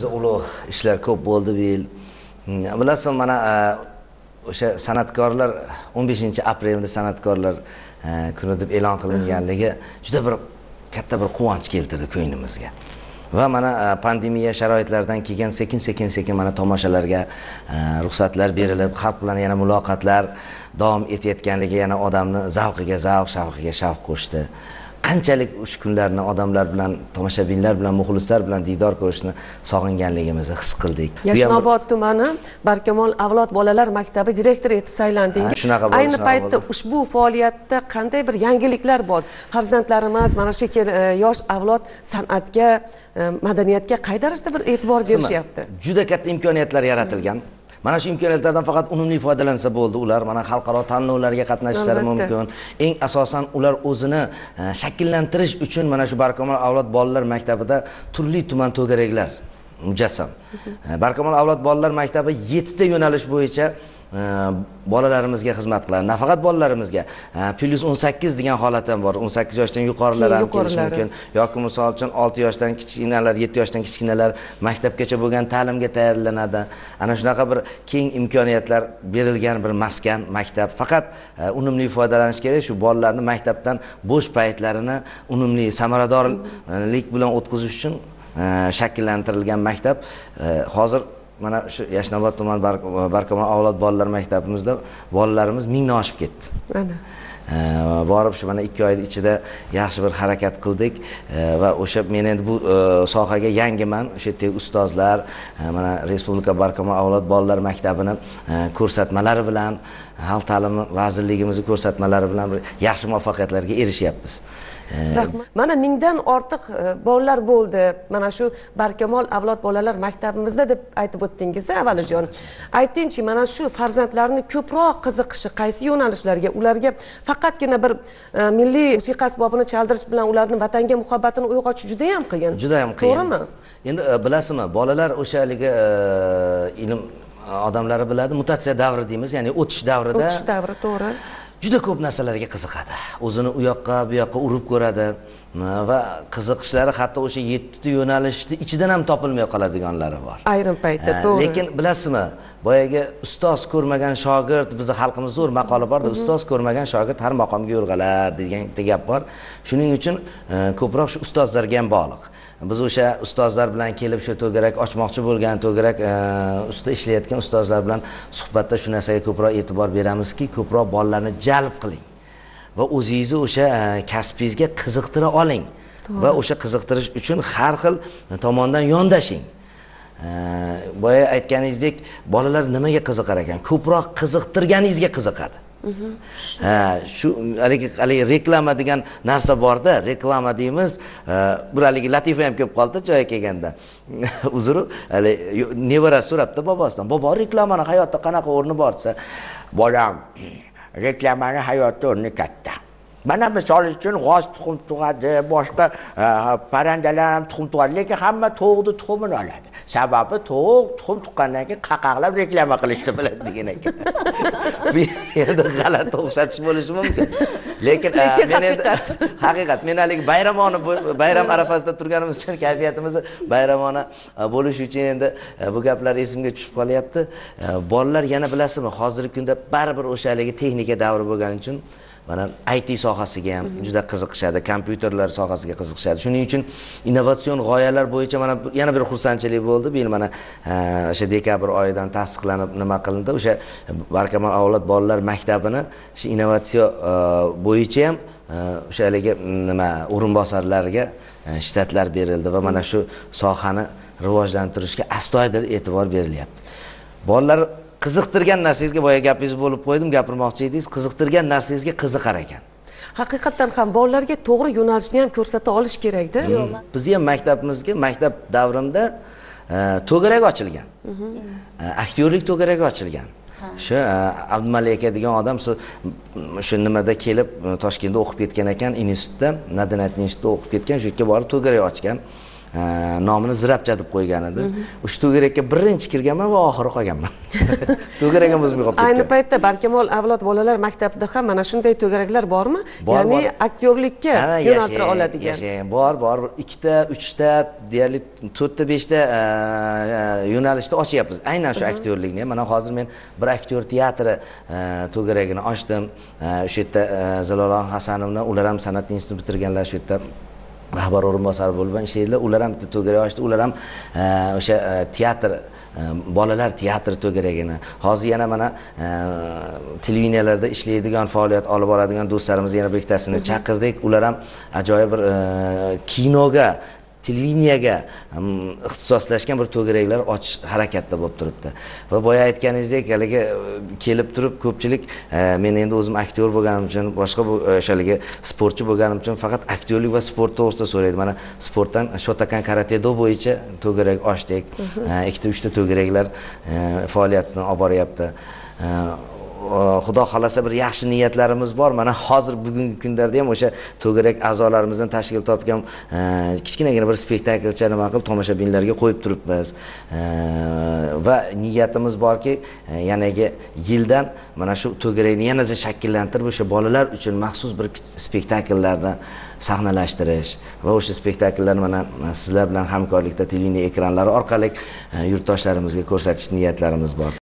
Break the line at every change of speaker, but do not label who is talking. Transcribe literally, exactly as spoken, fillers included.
juda ulug' ishlar ko'p bo'ldi bu yil. Bilasizmi, mana o'sha san'atkorlar o'n beshinchi aprelda san'atkorlar kuni deb e'lon qilinganligi juda bir katta bir quvonch keltirdi ko'nglimizga. Va mana pandemiya sharoitlaridan keyin sekin sekin sekin mana tomoshalarga ruxsatlar berilib, xalq bilan yana muloqotlar davom etayotganligi yana odamni zavqiga zavq, shavqiga shavq qo'shdi. Qanchalik o'sha kunlarni odamlar bilan, tomoshabinlar bilan, muxlislar bilan diydor ko'rishni sog'inganligimizni his qildik.
Yashnobod tumani Barkamol avlod bolalar maktabi direktori etib saylandingiz. Ayni paytda ushbu faoliyatda qanday bir yangiliklar bor? Farzandlarimiz mana shu yosh avlod san'atga, madaniyatga qay darajada bir e'tibor berishyapti?
Juda katta imkoniyatlar yaratilgan. Mana shu imkoniyatlardan faqat unumli foydalansa bo'ldi. Ular mana xalqaro tanlovlarga qatnashishlari mumkin. Eng asosan ular o'zini shakllantirish uchun mana shu Barkamol avlod bolalar maktabida turli tuman to'garaklar mujassam. Barkamol avlod bolalar maktabi yettita yo'nalish bo'yicha bolalarimizga xizmat qiladi. Nafaqat bolalarimizga, plus o'n sakkiz degan holat ham bor. o'n sakkiz yoshdan yuqorilar ham kelishi mumkin yoki misol uchun olti yoshdan kichkinalar, yetti yoshdan kichkinalar maktabgacha bo'lgan ta'limga tayyorlanadi. Ana shunaqa bir keng imkoniyatlar berilgan bir maskan, maktab. Faqat unumli foydalanish kerak. Shu bolalarni maktabdan bo'sh paytlarini unumli, samaradorlik bilan o'tkazish uchun shakllantirilgan maktab. Hozir mana shu Yashnobod tuman Barkamol avlod bolalar maktabimizda bolalarimiz mingdan oshib ketdi.
Mana
borib shu mana ikki oy ichida yaxshi bir harakat qildik va o'sha men endi bu sohaga yangiman. O'sha yerdagi ustozlar mana Respublika Barkamol avlod bolalar maktabini ko'rsatmalari bilan, xalq ta'limi vazirligimizning ko'rsatmalari bilan yaxshi muvaffaqiyatlarga erishyapmiz.
Rahmat. Mana mingdan ortiq bolalar bo'ldi. Mana shu Barkamol avlod bolalar maktabimizda deb aytib o'tdingiz-da avvalijon. Aytingchi, mana shu farzandlarni ko'proq qiziqishi qaysi yo'nalishlarga, ularga faqatgina bir milliy musiqa asbobini chaldirish bilan ularning vatanga muhabbatini uyg'otish juda ham qiyin.
Juda ham qiyin.
To'g'rimi?
Endi bilasizmi, bolalar o'shaligi ilm odamlari biladi, mutatsiya davri deymiz, ya'ni o'tish davrida.
O'tish davri, to'g'ri.
Juda ko'p narsalarga qiziqadi. O'zini u yoqqa, bu yoqqa urib ko'radi va qiziqishlari hatto o'sha yettita yo'nalishni ichidan ham topilmay qoladiganlari bor.
Ayrim paytda, to'g'ri.
Lekin bilasizmi, boyaga ustoz ko'rmagan shogird, bizning xalqimizda zo'r maqoli bor-da, ustoz ko'rmagan shogird har maqomga yo'rg'alar degan gap bor. Shuning uchun ko'proq shu ustozlarga ham bog'liq. Biz o'sha ustozlar bilan kelib shu to'garak ochmoqchi bo'lgan, to'garak ustida ishlayotgan ustozlar bilan suhbatda shu narsaga ko'proq e'tibor beramizki, ko'proq bolalarni jalb qiling va o'zingizni o'sha kasbingizga qiziqtira oling va o'sha qiziqtirish uchun har xil tomondan yondashing. Boya aytganingizdek, bolalar nimaga qiziqar ekan? Ko'proq qiziqtirganingizga qiziqadi. Ha, shu haligi haligi reklama degan narsa borda, reklama deymiz. Bir haligi latifa ham ko'p qoldi joyi kelganda. Uzr, hali nevarasi so'rabdi bobosidan. Bobo, reklamani hayotda qanaqa o'rni bor desa, bolam, reklamani hayotda o'rni katta. Mana misol uchun g'oz tuxum tug'adi, boshqa parandalar ham tuxum tug'adi, lekin hamma tovuqni tuxumini oladi. Sababi tovuq tuxum tuqqandan keyin qaqaqlab reklama qilishni biladi degan ekan. Bu endi g'alati o'xshatish bo'lishi mumkin. Lekin men endi haqiqat, men hali bayramona bayram arafasida turganimiz uchun kayfiyatimiz bayramona bo'lish uchun endi bu gaplar esimga tushib qolyapti. Bolalar yana bilasizmi, hozirgi kunda baribir o'sha haligi texnika davri bo'lgani uchun mana I T sohasiga ham juda qiziqishadi, kompyuterlar sohasiga qiziqishadi. Shuning uchun innovatsion g'oyalar bo'yicha mana yana bir xursandchilik bo'ldi. Bu yil mana o'sha dekabr oyidan tasdiqlanib nima qilindi? O'sha Barkamol avlod bolalar maktabini shu innovatsiya bo'yicha ham o'sha haligi nima o'rinbosarlarga shtatlar berildi va mana shu sohani rivojlantirishga astoydil e'tibor berilyapti. Bolalar qiziqtirgan narsangizga, boya gapingiz bo'lib qo'ydim, gapirmoqchi edingiz, qiziqtirgan narsangizga qiziqar ekan.
Haqiqatan ham bolalarga to'g'ri yo'nalishni ham ko'rsata olish kerak-da.
Biz ham maktabimizga, maktab davrimda to'garak ochilgan. Aktyorlik to'garagi ochilgan. Shu Abdumalik aka degan odam shu nimada kelib Toshkentda o'qib ketgan ekan, institutda, Madaniyat institutida o'qib ketgan, shu yerga borib to'garak ochgan. nomini Zirabcha deb qo'ygan edi. O'sha to'garakka birinchi kirganman va oxiri qolganman. To'garak ham o'zim yo'qolib ketgan.
Ayni paytda Barkamol avlod bolalar maktabida ham mana shunday to'garaklar bormi? Ya'ni aktyorlikka yo'naltira oladigan.
Yashang, bor, bor. ikkita, uchta, deyarli to'rtta, beshta yo'nalishda ochyapmiz. Aynan shu aktyorlikni. Mana hozir men bir aktyor teatri to'garagini ochdim. O'sha yerda Zilolon Hasanovni, ular ham san'at institutini bitirganlar, shu yerda rahbar o'rinbosari bo'lib ishlaydilar. Ular ham to'garak ochdi. Ular ham o'sha teatr, bolalar teatri to'garagini. Hozir yana mana televideniyalarda ishlaydigan, faoliyat olib boradigan do'stlarimiz yana bir ikkitasini chaqirdik. Ular ham ajoyib bir kinoga, televideniyaga ixtisoslashgan bir to'garaklar ochish harakatda bo'lib turibdi. Va boya aytganingizdek, haligi kelib turib ko'pchilik men endi o'zim aktyor bo'lganim uchun, boshqa bu o'shaligi sportchi bo'lganim uchun faqat aktyorlik va sport to'g'risida so'raydi. Mana sportdan Shotokan karate-do bo'yicha to'garak ochdik. Ikkita, uchta to'garaklar faoliyatini olib boryapti. Xudo xolasa bir yaxshi niyatlarimiz bor. Mana hozir bugungi kunlarda ham o'sha to'garak a'zolarimizdan tashkil topgan kichkinagina bir spektaklcha nima qilib tomoshabinlarga qo'yib turibmiz. Va niyatimiz borki, yanagi yildan mana shu to'garakni yanada shakllantirib, o'sha bolalar uchun maxsus bir spektakllarni sahnalashtirish va o'sha spektakllarni mana sizlar bilan hamkorlikda televideniya ekranlari orqali yurtdoshlarimizga ko'rsatish niyatlarimiz bor.